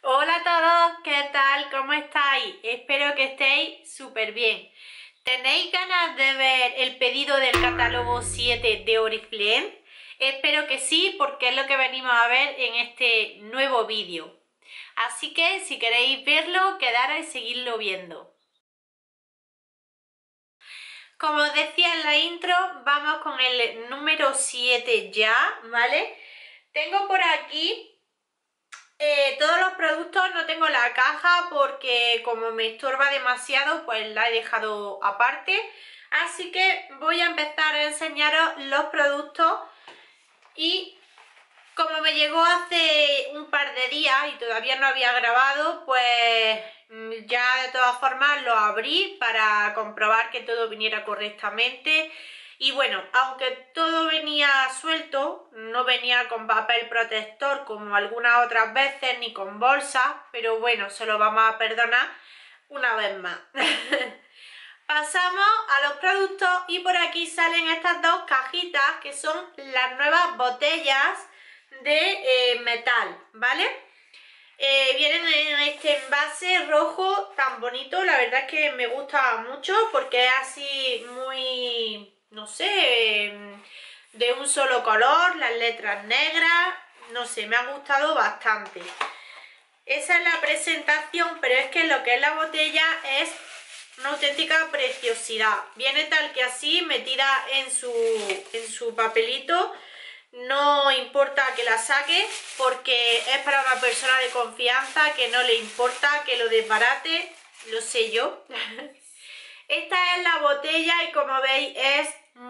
Hola a todos, ¿qué tal? ¿Cómo estáis? Espero que estéis súper bien. ¿Tenéis ganas de ver el pedido del catálogo 7 de Oriflame? Espero que sí, porque es lo que venimos a ver en este nuevo vídeo. Así que si queréis verlo, quedaros y seguirlo viendo. Como os decía en la intro, vamos con el número 7 ya, ¿vale? Tengo por aquí todos los productos, no tengo la caja porque como me estorba demasiado, pues la he dejado aparte. Así que voy a empezar a enseñaros los productos y como me llegó hace un par de días y todavía no había grabado, pues ya de todas formas lo abrí para comprobar que todo viniera correctamente. Y bueno, aunque todo venía suelto, no venía con papel protector como algunas otras veces, ni con bolsa, pero bueno, se lo vamos a perdonar una vez más. Pasamos a los productos y por aquí salen estas dos cajitas que son las nuevas botellas de metal, ¿vale? Vienen en este envase rojo tan bonito, la verdad es que me gusta mucho porque es así muy, no sé, de un solo color, las letras negras, no sé, me ha gustado bastante. Esa es la presentación, pero es que lo que es la botella es una auténtica preciosidad. Viene tal que así, metida en su papelito. No importa que la saque porque es para una persona de confianza que no le importa que lo desbarate, lo sé yo. Esta es la botella y como veis es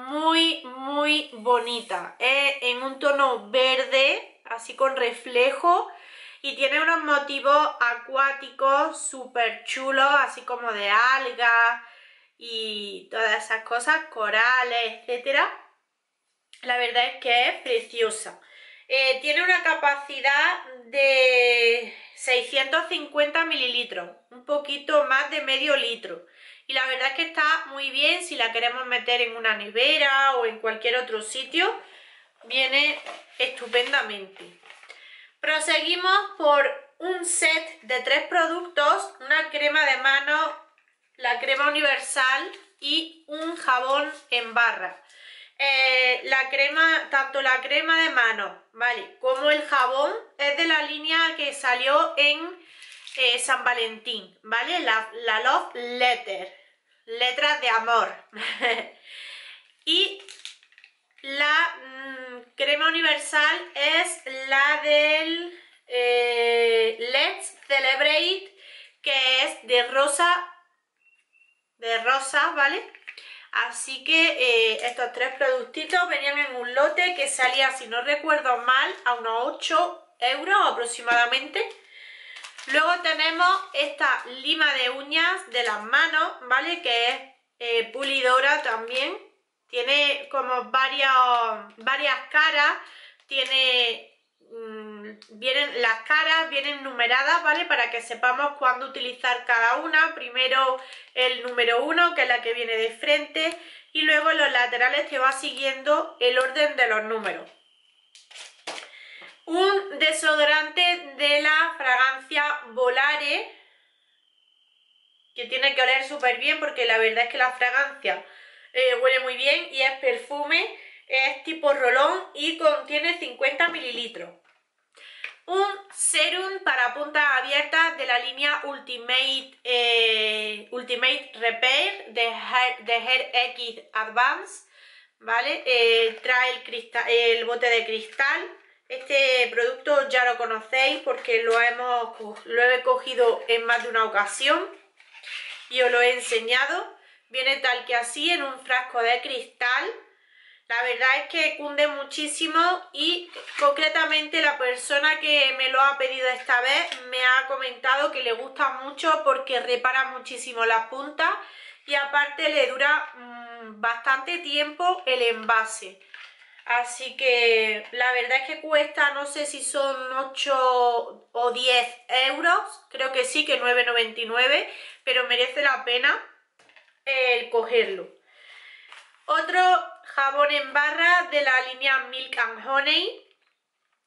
muy bonita. Es en un tono verde, así con reflejo. Y tiene unos motivos acuáticos súper chulos, así como de algas y todas esas cosas, corales, etcétera. La verdad es que es preciosa. Tiene una capacidad de 650 mililitros, un poquito más de medio litro. Y la verdad es que está muy bien si la queremos meter en una nevera o en cualquier otro sitio. Viene estupendamente. Proseguimos por un set de 3 productos, una crema de mano, la crema universal y un jabón en barra. La crema, tanto la crema de mano, ¿vale? Como el jabón es de la línea que salió en San Valentín, ¿vale? La Love Letter, letras de amor. Y la crema universal es la del Let's Celebrate, que es de rosa, ¿vale? Así que estos 3 productitos venían en un lote que salía, si no recuerdo mal, a unos 8 euros aproximadamente. Luego tenemos esta lima de uñas de las manos, ¿vale? Que es pulidora también. Tiene como varias caras. Las caras vienen numeradas, ¿vale? Para que sepamos cuándo utilizar cada una. Primero el número 1, que es la que viene de frente, y luego en los laterales te va siguiendo el orden de los números. Un desodorante de la fragancia Volare, que tiene que oler súper bien porque la verdad es que la fragancia huele muy bien y es perfume, es tipo rolón y contiene 50 mililitros. Un serum para puntas abiertas de la línea Ultimate Repair de Hair X Advance, ¿vale? Trae el bote de cristal. Este producto ya lo conocéis porque lo he cogido en más de una ocasión y os lo he enseñado. Viene tal que así en un frasco de cristal. La verdad es que cunde muchísimo y concretamente la persona que me lo ha pedido esta vez me ha comentado que le gusta mucho porque repara muchísimo las puntas y aparte le dura bastante tiempo el envase. Así que la verdad es que cuesta, no sé si son 8 o 10 euros, creo que sí, que 9,99, pero merece la pena cogerlo. Otro jabón en barra de la línea Milk and Honey,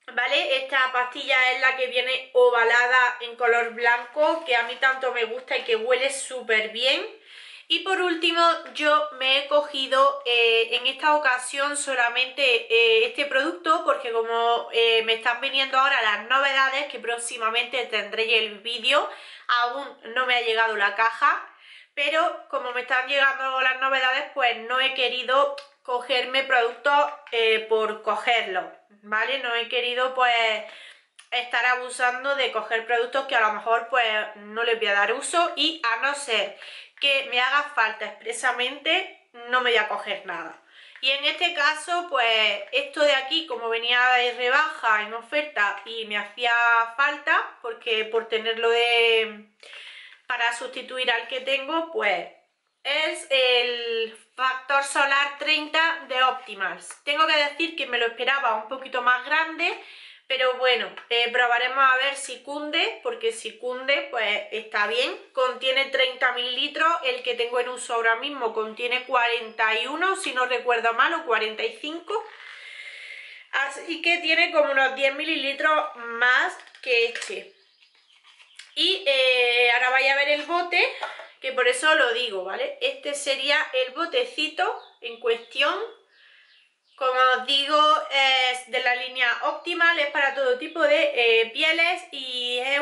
¿vale? Esta pastilla es la que viene ovalada en color blanco, que a mí tanto me gusta y que huele súper bien. Y por último, yo me he cogido en esta ocasión solamente este producto, porque como me están viniendo ahora las novedades, que próximamente tendré el vídeo, aún no me ha llegado la caja, pero como me están llegando las novedades, pues no he querido cogerme productos por cogerlos, ¿vale? No he querido pues estar abusando de coger productos que a lo mejor pues no les voy a dar uso, y a no ser que me haga falta expresamente no me voy a coger nada. Y en este caso pues esto de aquí, como venía de rebaja en oferta y me hacía falta porque por tenerlo para sustituir al que tengo, pues es el factor solar 30 de Optimals. Tengo que decir que me lo esperaba un poquito más grande, pero bueno, probaremos a ver si cunde, porque si cunde pues está bien. Contiene 30 mililitros, el que tengo en uso ahora mismo contiene 41, si no recuerdo mal, o 45. Así que tiene como unos 10 mililitros más que este. Y ahora vais a ver el bote, que por eso lo digo, ¿vale? Este sería el botecito en cuestión. Como os digo, es de la línea Optimal, es para todo tipo de pieles y es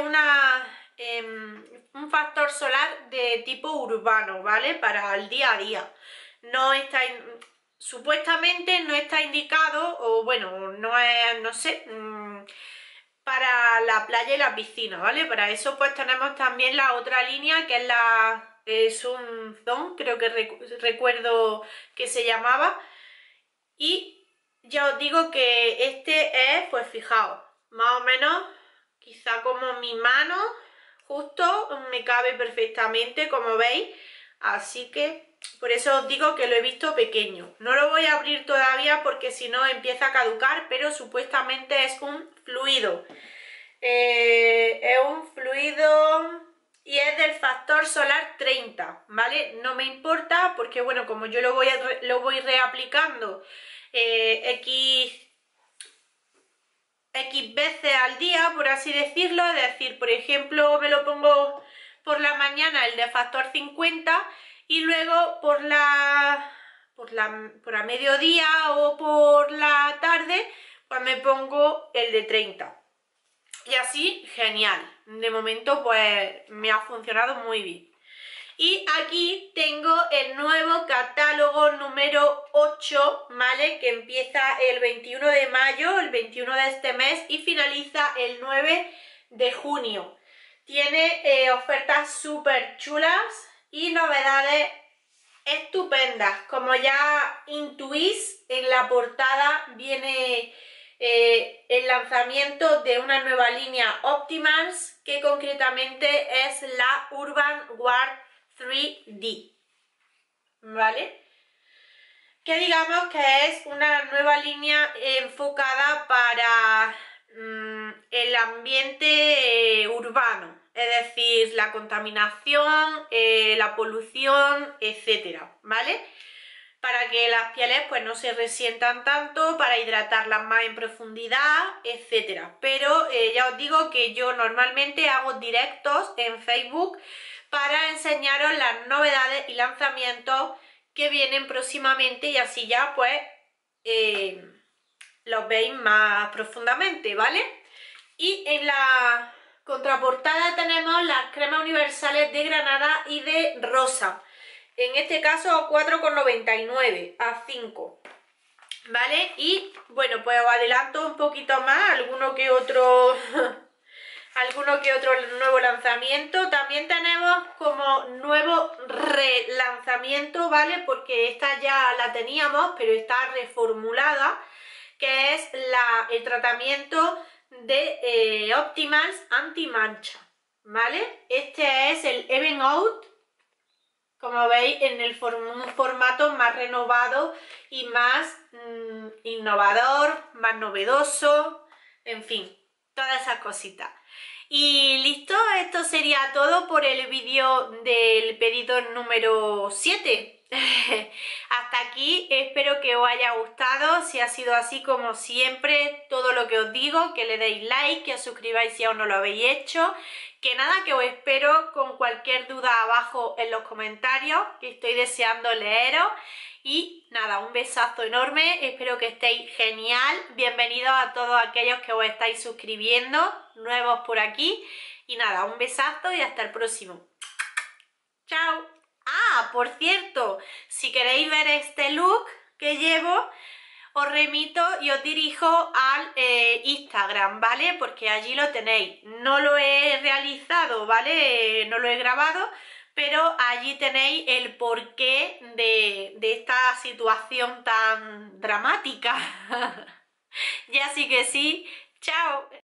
un factor solar de tipo urbano, ¿vale? Para el día a día. No está, supuestamente no está indicado, o bueno, no es, no sé, para la playa y la piscina, ¿vale? Para eso pues tenemos también la otra línea, que es la Sunzone, creo que recuerdo que se llamaba. Y ya os digo que este es, pues fijaos, más o menos, quizá como mi mano, justo me cabe perfectamente, como veis. Así que por eso os digo que lo he visto pequeño. No lo voy a abrir todavía porque si no empieza a caducar, pero supuestamente es un fluido. Es un fluido y es del factor solar 30, ¿vale? No me importa porque, bueno, como yo lo voy reaplicando X veces al día, por así decirlo, es decir, por ejemplo, me lo pongo por la mañana el de factor 50 y luego por a mediodía o por la tarde, pues me pongo el de 30. Y así, genial. De momento, pues me ha funcionado muy bien. Y aquí tengo el nuevo catálogo número 8, ¿vale? Que empieza el 21 de mayo, el 21 de este mes, y finaliza el 9 de junio. Tiene ofertas súper chulas y novedades estupendas. Como ya intuís, en la portada viene el lanzamiento de una nueva línea Optimals, que concretamente es la Urban Guard 3D, ¿vale? Que digamos que es una nueva línea enfocada para el ambiente urbano, es decir, la contaminación, la polución, etcétera, ¿vale? Para que las pieles pues no se resientan tanto, para hidratarlas más en profundidad, etcétera. Pero ya os digo que yo normalmente hago directos en Facebook para enseñaros las novedades y lanzamientos que vienen próximamente, y así ya pues los veis más profundamente, ¿vale? Y en la contraportada tenemos las cremas universales de granada y de rosa. En este caso a 4,99, a 5, ¿vale? Y bueno, pues os adelanto un poquito más, alguno que otro nuevo lanzamiento. También tenemos como nuevo relanzamiento, ¿vale? Porque esta ya la teníamos, pero está reformulada, que es el tratamiento de Optimals anti-mancha, ¿vale? Este es el Even Out, como veis, en un formato más renovado y más innovador, más novedoso, en fin, todas esas cositas. Y listo, esto esto sería todo por el vídeo del pedido número 7. Hasta aquí, espero que os haya gustado. Si ha sido así, como siempre, todo lo que os digo, que le deis like, que os suscribáis si aún no lo habéis hecho, que nada, que os espero con cualquier duda abajo en los comentarios, que estoy deseando leeros. Y nada, un besazo enorme, espero que estéis genial. Bienvenidos a todos aquellos que os estáis suscribiendo, nuevos por aquí. Y nada, un besazo y hasta el próximo. ¡Chao! Ah, por cierto, si queréis ver este look que llevo, os remito y os dirijo al Instagram, ¿vale? Porque allí lo tenéis. No lo he realizado, ¿vale? No lo he grabado, pero allí tenéis el porqué de esta situación tan dramática. Ya sí que sí. ¡Chao!